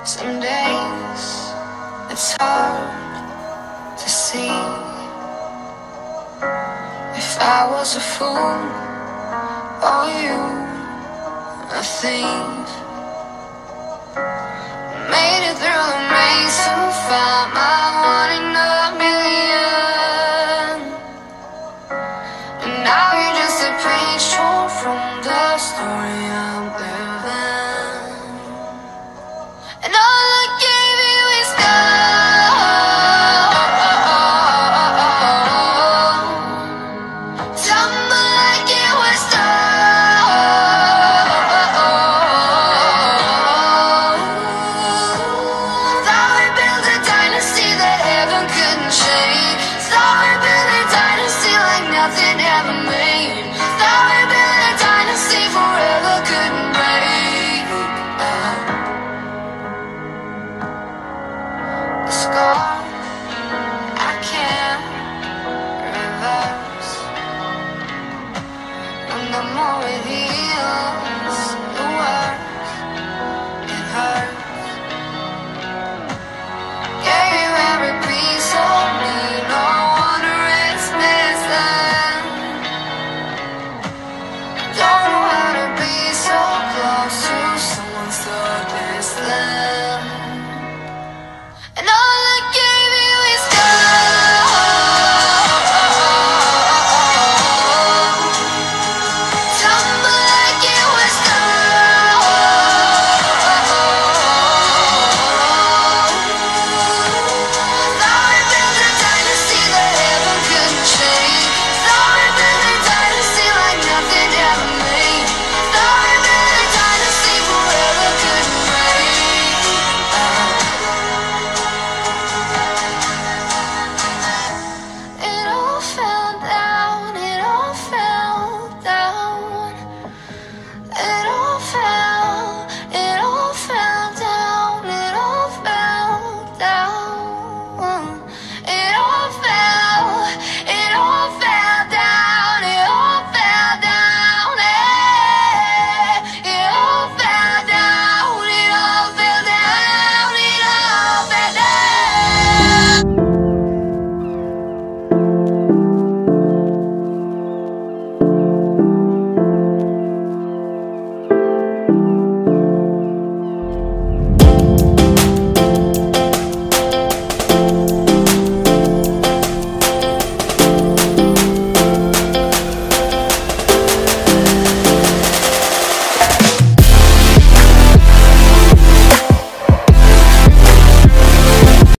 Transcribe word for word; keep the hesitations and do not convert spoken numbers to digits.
Some days it's hard to see. If I was a fool or you a thief, made it through the maze to find my one in a million. And now you're just a page torn from the story I'm living. And I